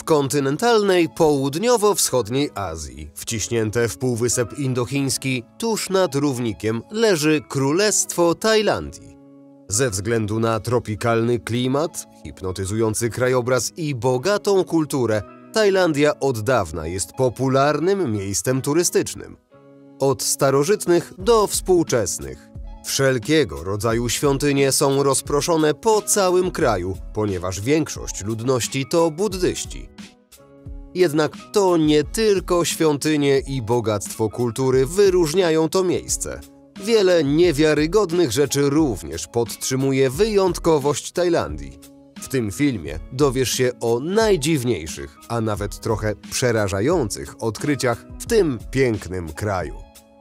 kontynentalnej południowo-wschodniej Azji, wciśnięte w Półwysep Indochiński, tuż nad równikiem leży Królestwo Tajlandii. Ze względu na tropikalny klimat, hipnotyzujący krajobraz i bogatą kulturę, Tajlandia od dawna jest popularnym miejscem turystycznym. Od starożytnych do współczesnych. Wszelkiego rodzaju świątynie są rozproszone po całym kraju, ponieważ większość ludności to buddyści. Jednak to nie tylko świątynie i bogactwo kultury wyróżniają to miejsce. Wiele niewiarygodnych rzeczy również podtrzymuje wyjątkowość Tajlandii. W tym filmie dowiesz się o najdziwniejszych, a nawet trochę przerażających odkryciach w tym pięknym kraju.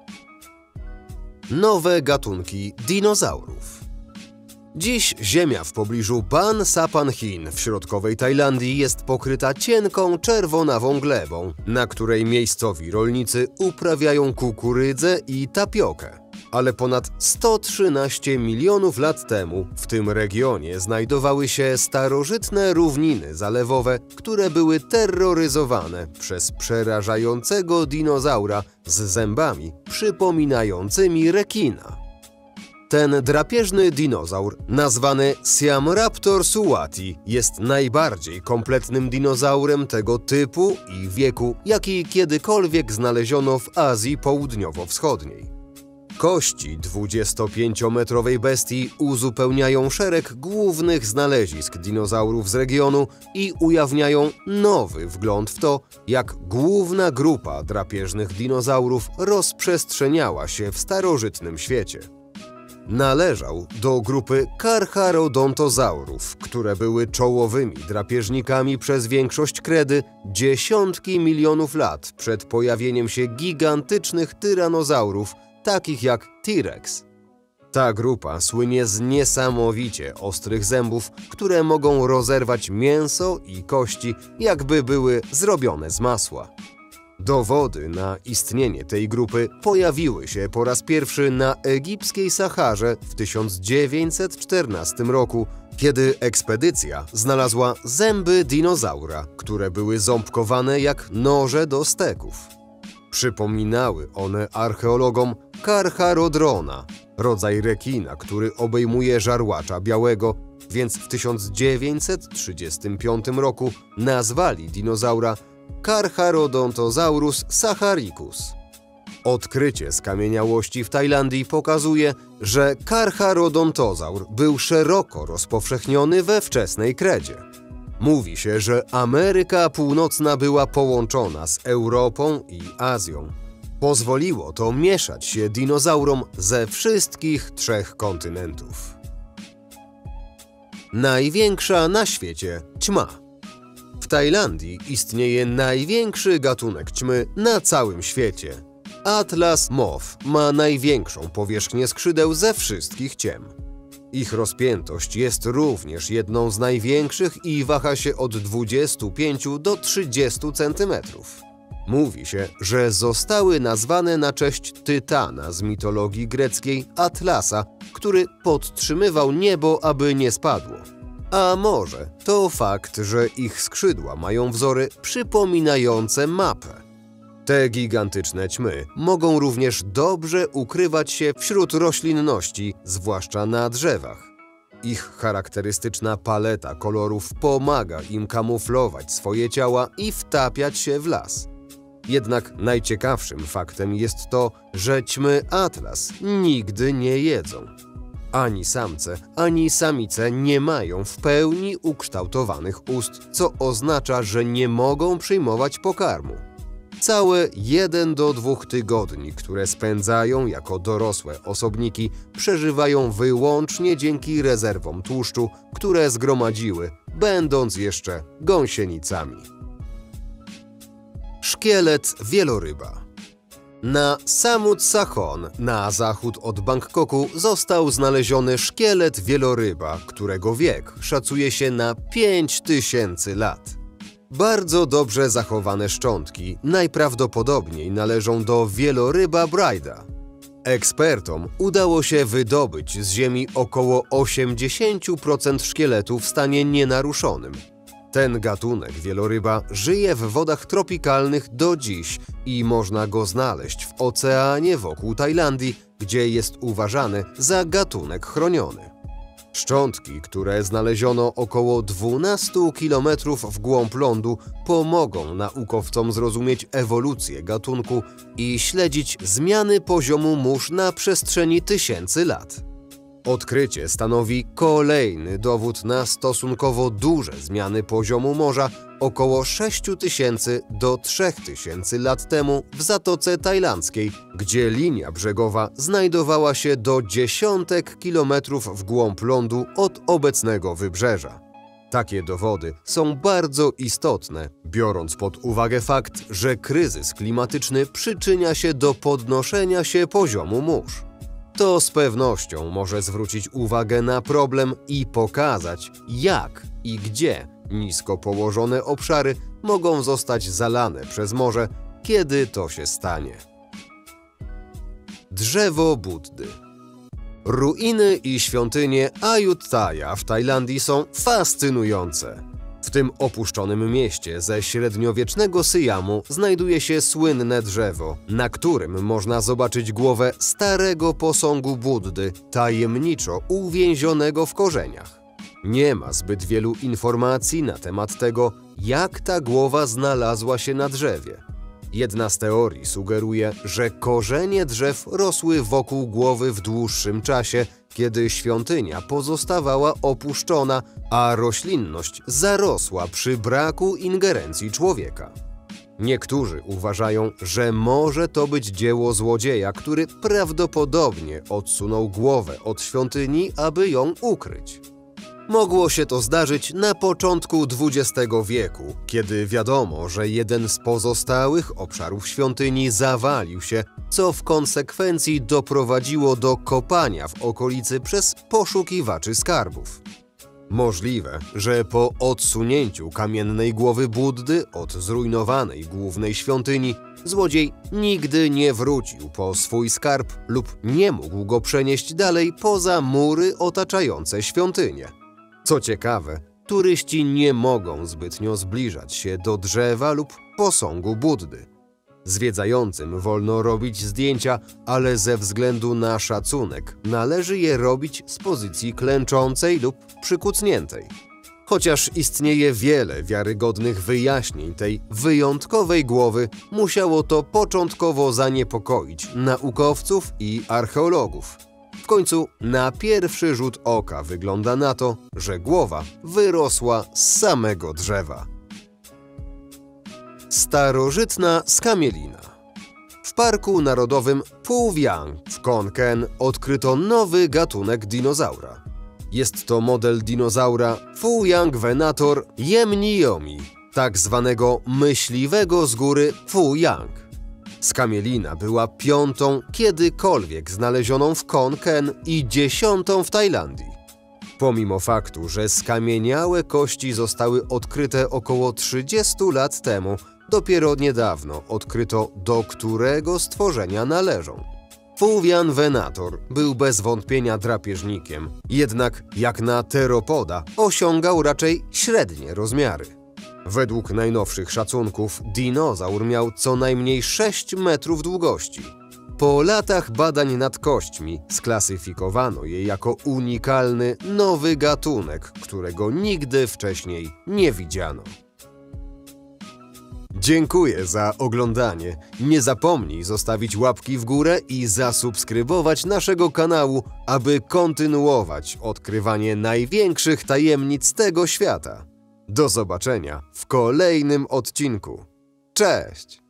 Nowe gatunki dinozaurów. Dziś ziemia w pobliżu Ban Sapan Chin w środkowej Tajlandii jest pokryta cienką, czerwonawą glebą, na której miejscowi rolnicy uprawiają kukurydzę i tapiokę. Ale ponad 113 milionów lat temu w tym regionie znajdowały się starożytne równiny zalewowe, które były terroryzowane przez przerażającego dinozaura z zębami przypominającymi rekina. Ten drapieżny dinozaur, nazwany Siamraptor suwati, jest najbardziej kompletnym dinozaurem tego typu i wieku, jaki kiedykolwiek znaleziono w Azji Południowo-Wschodniej. Kości 25-metrowej bestii uzupełniają szereg głównych znalezisk dinozaurów z regionu i ujawniają nowy wgląd w to, jak główna grupa drapieżnych dinozaurów rozprzestrzeniała się w starożytnym świecie. Należał do grupy Carcharodontosaurów, które były czołowymi drapieżnikami przez większość kredy dziesiątki milionów lat przed pojawieniem się gigantycznych tyranozaurów, takich jak T-Rex. Ta grupa słynie z niesamowicie ostrych zębów, które mogą rozerwać mięso i kości, jakby były zrobione z masła. Dowody na istnienie tej grupy pojawiły się po raz pierwszy na egipskiej Saharze w 1914 roku, kiedy ekspedycja znalazła zęby dinozaura, które były ząbkowane jak noże do steków. Przypominały one archeologom Carcharodrona, rodzaj rekina, który obejmuje żarłacza białego, więc w 1935 roku nazwali dinozaura Carcharodontosaurus saharicus. Odkrycie skamieniałości w Tajlandii pokazuje, że Carcharodontosaur był szeroko rozpowszechniony we wczesnej kredzie. Mówi się, że Ameryka Północna była połączona z Europą i Azją. Pozwoliło to mieszać się dinozaurom ze wszystkich trzech kontynentów. Największa na świecie ćma. W Tajlandii istnieje największy gatunek ćmy na całym świecie. Atlas moth ma największą powierzchnię skrzydeł ze wszystkich ciem. Ich rozpiętość jest również jedną z największych i waha się od 25 do 30 cm. Mówi się, że zostały nazwane na cześć Tytana z mitologii greckiej Atlasa, który podtrzymywał niebo, aby nie spadło. A może to fakt, że ich skrzydła mają wzory przypominające mapę. Te gigantyczne ćmy mogą również dobrze ukrywać się wśród roślinności, zwłaszcza na drzewach. Ich charakterystyczna paleta kolorów pomaga im kamuflować swoje ciała i wtapiać się w las. Jednak najciekawszym faktem jest to, że ćmy Atlas nigdy nie jedzą. Ani samce, ani samice nie mają w pełni ukształtowanych ust, co oznacza, że nie mogą przyjmować pokarmu. Całe 1 do 2 tygodni, które spędzają jako dorosłe osobniki, przeżywają wyłącznie dzięki rezerwom tłuszczu, które zgromadziły, będąc jeszcze gąsienicami. Szkielet wieloryba. Na Samut Sakhon, na zachód od Bangkoku, został znaleziony szkielet wieloryba, którego wiek szacuje się na 5000 lat. Bardzo dobrze zachowane szczątki najprawdopodobniej należą do wieloryba Braida. Ekspertom udało się wydobyć z ziemi około 80% szkieletu w stanie nienaruszonym. Ten gatunek wieloryba żyje w wodach tropikalnych do dziś i można go znaleźć w oceanie wokół Tajlandii, gdzie jest uważany za gatunek chroniony. Szczątki, które znaleziono około 12 km w głąb lądu, pomogą naukowcom zrozumieć ewolucję gatunku i śledzić zmiany poziomu mórz na przestrzeni tysięcy lat. Odkrycie stanowi kolejny dowód na stosunkowo duże zmiany poziomu morza około 6000 do 3000 lat temu w Zatoce Tajlandzkiej, gdzie linia brzegowa znajdowała się do dziesiątek kilometrów w głąb lądu od obecnego wybrzeża. Takie dowody są bardzo istotne, biorąc pod uwagę fakt, że kryzys klimatyczny przyczynia się do podnoszenia się poziomu mórz. To z pewnością może zwrócić uwagę na problem i pokazać, jak i gdzie nisko położone obszary mogą zostać zalane przez morze, kiedy to się stanie. Drzewo Buddy. Ruiny i świątynie Ayutthaya w Tajlandii są fascynujące. W tym opuszczonym mieście ze średniowiecznego Syjamu znajduje się słynne drzewo, na którym można zobaczyć głowę starego posągu Buddy, tajemniczo uwięzionego w korzeniach. Nie ma zbyt wielu informacji na temat tego, jak ta głowa znalazła się na drzewie. Jedna z teorii sugeruje, że korzenie drzew rosły wokół głowy w dłuższym czasie, kiedy świątynia pozostawała opuszczona, a roślinność zarosła przy braku ingerencji człowieka. Niektórzy uważają, że może to być dzieło złodzieja, który prawdopodobnie odsunął głowę od świątyni, aby ją ukryć. Mogło się to zdarzyć na początku XX wieku, kiedy wiadomo, że jeden z pozostałych obszarów świątyni zawalił się, co w konsekwencji doprowadziło do kopania w okolicy przez poszukiwaczy skarbów. Możliwe, że po odsunięciu kamiennej głowy Buddy od zrujnowanej głównej świątyni, złodziej nigdy nie wrócił po swój skarb lub nie mógł go przenieść dalej poza mury otaczające świątynię. Co ciekawe, turyści nie mogą zbytnio zbliżać się do drzewa lub posągu Buddy. Zwiedzającym wolno robić zdjęcia, ale ze względu na szacunek należy je robić z pozycji klęczącej lub przykucniętej. Chociaż istnieje wiele wiarygodnych wyjaśnień tej wyjątkowej głowy, musiało to początkowo zaniepokoić naukowców i archeologów. W końcu na pierwszy rzut oka wygląda na to, że głowa wyrosła z samego drzewa. Starożytna skamielina. W Parku Narodowym Phu Viang w Khon Kaen odkryto nowy gatunek dinozaura. Jest to model dinozaura Phu-yang venator yemniyomi, tak zwanego myśliwego z góry Phu-yang. Skamielina była 5. kiedykolwiek znalezioną w Khon Kaen i 10. w Tajlandii. Pomimo faktu, że skamieniałe kości zostały odkryte około 30 lat temu, dopiero niedawno odkryto, do którego stworzenia należą. Phu-yang venator był bez wątpienia drapieżnikiem, jednak jak na teropoda osiągał raczej średnie rozmiary. Według najnowszych szacunków dinozaur miał co najmniej 6 metrów długości. Po latach badań nad kośćmi sklasyfikowano je jako unikalny, nowy gatunek, którego nigdy wcześniej nie widziano. Dziękuję za oglądanie. Nie zapomnij zostawić łapki w górę i zasubskrybować naszego kanału, aby kontynuować odkrywanie największych tajemnic tego świata. Do zobaczenia w kolejnym odcinku. Cześć!